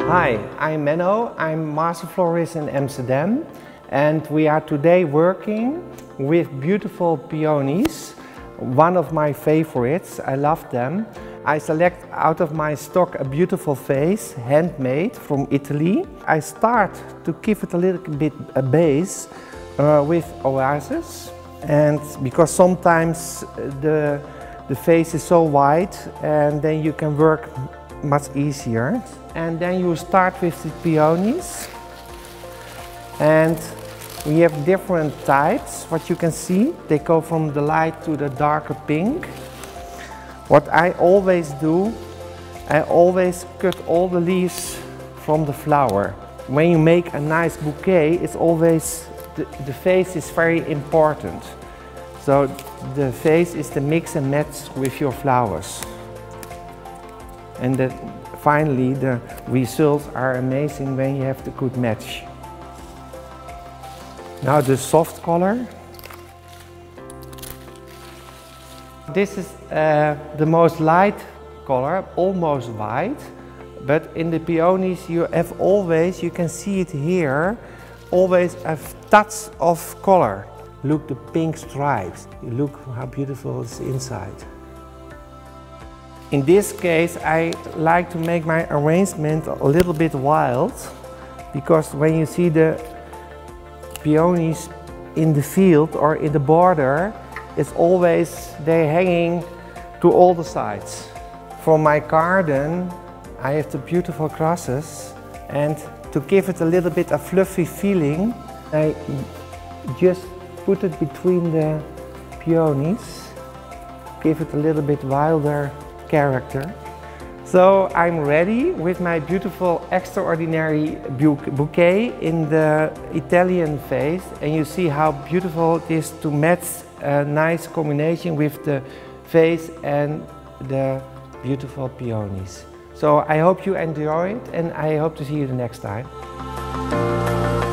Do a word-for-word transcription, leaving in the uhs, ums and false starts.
Hi, I'm Menno. I'm master florist in Amsterdam, and we are today working with beautiful peonies. One of my favorites, I love them. I select out of my stock a beautiful vase, handmade from Italy. I start to give it a little bit a base uh, with oasis, and because sometimes the, the vase is so wide and then you can work much easier. And then you start with the peonies, and we have different types. What you can see, they go from the light to the darker pink. What I always do, I always cut all the leaves from the flower. When you make a nice bouquet, it's always, the, the vase is very important. So the vase is the mix and match with your flowers. And that finally the results are amazing when you have the good match. Now the soft color. This is uh, the most light color, almost white. But in the peonies you have always, you can see it here, always a touch of color. Look, the pink stripes. Look how beautiful it's inside. In this case, I like to make my arrangement a little bit wild, because when you see the peonies in the field or in the border, it's always, they're hanging to all the sides. For my garden, I have the beautiful crosses, and to give it a little bit a fluffy feeling, I just put it between the peonies, give it a little bit wilder character. So I'm ready with my beautiful extraordinary bouquet in the Italian vase, and you see how beautiful it is to match a nice combination with the vase and the beautiful peonies. So I hope you enjoy it, and I hope to see you the next time.